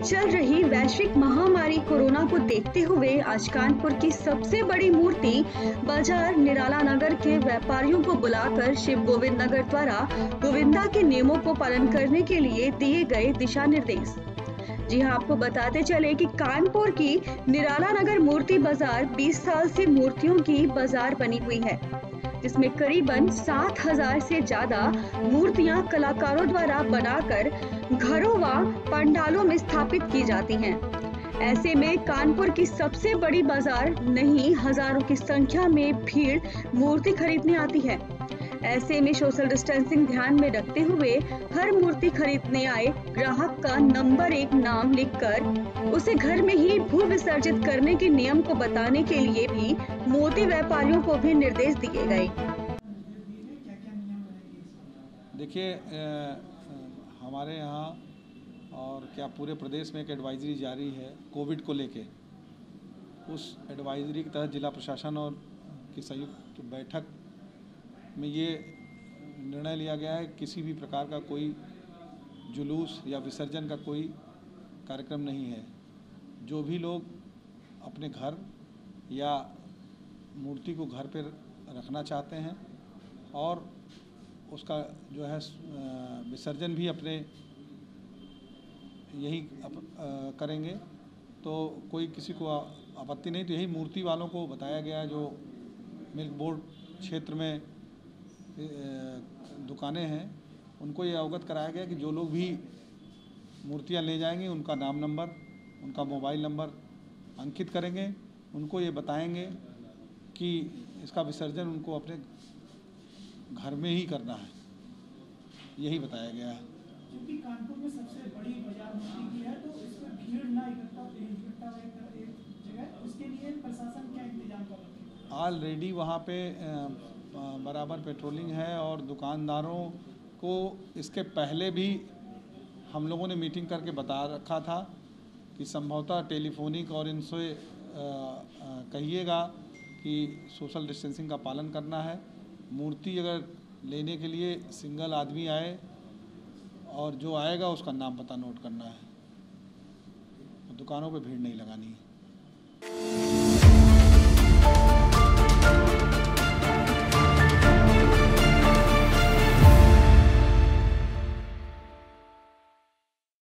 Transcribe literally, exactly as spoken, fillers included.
चल रही वैश्विक महामारी कोरोना को देखते हुए आज कानपुर की सबसे बड़ी मूर्ति बाजार निराला नगर के व्यापारियों को बुलाकर शिव गोविंद नगर द्वारा गोविंदा के नियमों को पालन करने के लिए दिए गए दिशा निर्देश। जी हां, आपको बताते चले कि कानपुर की निराला नगर मूर्ति बाजार बीस साल से मूर्तियों की बाजार बनी हुई है, जिसमें करीबन सात हजार से ज्यादा मूर्तियां कलाकारों द्वारा बनाकर घरों व पंडालों में स्थापित की जाती हैं। ऐसे में कानपुर की सबसे बड़ी बाजार नहीं हजारों की संख्या में भीड़ मूर्ति खरीदने आती है। ऐसे में सोशल डिस्टेंसिंग ध्यान में रखते हुए हर मूर्ति खरीदने आए ग्राहक का नंबर एक नाम लिखकर उसे घर में ही भू विसर्जित करने के नियम को बताने के लिए भी मूर्ति व्यापारियों को भी निर्देश दिए गए। देखिए, हमारे यहाँ और क्या पूरे प्रदेश में एक एडवाइजरी जारी है कोविड को लेके। उस एडवाइजरी के तहत जिला प्रशासन और की संयुक्त बैठक में ये निर्णय लिया गया है, किसी भी प्रकार का कोई जुलूस या विसर्जन का कोई कार्यक्रम नहीं है। जो भी लोग अपने घर या मूर्ति को घर पर रखना चाहते हैं और उसका जो है विसर्जन भी अपने यही अप, आ, करेंगे तो कोई किसी को आपत्ति नहीं। तो यही मूर्ति वालों को बताया गया, जो मिल्क बोर्ड क्षेत्र में दुकानें हैं उनको ये अवगत कराया गया कि जो लोग भी मूर्तियां ले जाएंगे उनका नाम नंबर, उनका मोबाइल नंबर अंकित करेंगे, उनको ये बताएंगे कि इसका विसर्जन उनको अपने घर में ही करना है, यही बताया गया है। क्योंकि कानपुर में सबसे बड़ी बाजार मूर्ति की है तो इसमें भीड़ ना इकट्ठा इकट्ठा एक जगह, उसके लिए प्रशासन क्या इंतजाम कर रहा है? ऑलरेडी वहाँ पे बराबर पेट्रोलिंग है और दुकानदारों को इसके पहले भी हम लोगों ने मीटिंग करके बता रखा था कि संभवतः टेलीफोनिक और इनसे कहिएगा कि सोशल डिस्टेंसिंग का पालन करना है। मूर्ति अगर लेने के लिए सिंगल आदमी आए और जो आएगा उसका नाम पता नोट करना है, दुकानों पे भीड़ नहीं लगानी है।